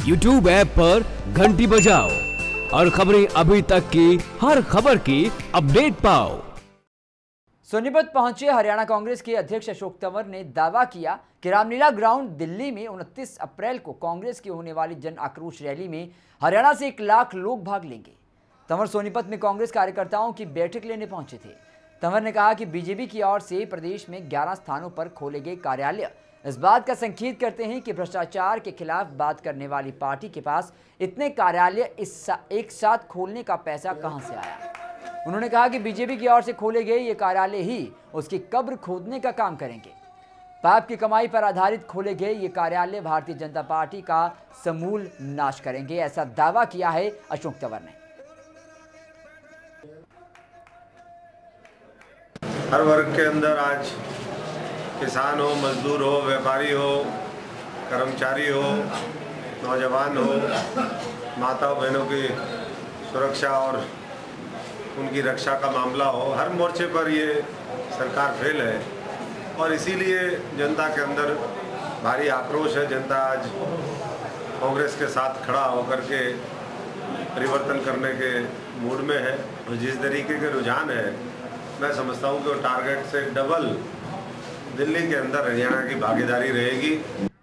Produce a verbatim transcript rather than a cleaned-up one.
YouTube app पर घंटी बजाओ और खबरें अभी तक की हर खबर की अपडेट पाओ। सोनीपत पहुंचे हरियाणा कांग्रेस के अध्यक्ष अशोक तंवर ने दावा किया कि रामलीला ग्राउंड दिल्ली में उनतीस अप्रैल को कांग्रेस की होने वाली जन आक्रोश रैली में हरियाणा से एक लाख लोग भाग लेंगे। तंवर सोनीपत में कांग्रेस कार्यकर्ताओं की बैठक लेने पहुंचे थे। तंवर ने कहा कि बीजेपी की ओर से प्रदेश में ग्यारह स्थानों पर खोले गए कार्यालय इस बात का संकेत करते हैं कि भ्रष्टाचार के खिलाफ बात करने वाली पार्टी के पास इतने कार्यालय इस सा, एक साथ खोलने का पैसा कहां से आया। उन्होंने कहा कि बीजेपी की ओर से खोले गए ये कार्यालय ही उसकी कब्र खोदने का काम करेंगे। पाप की कमाई पर आधारित खोले गए ये कार्यालय भारतीय जनता पार्टी का समूल नाश करेंगे, ऐसा दावा किया है अशोक तंवर ने। हर वर्ग के अंदर आज किसान हो, मजदूर हो, व्यापारी हो, कर्मचारी हो, नौजवान हो, माता बहनों की सुरक्षा और उनकी रक्षा का मामला हो, हर मोर्चे पर ये सरकार फेल है और इसीलिए जनता के अंदर भारी आक्रोश है। जनता आज कांग्रेस के साथ खड़ा होकर के परिवर्तन करने के मूड में है और जिस तरीके के रुझान है मैं समझता हूँ कि वो टारगेट से डबल दिल्ली के अंदर हरियाणा की भागीदारी रहेगी।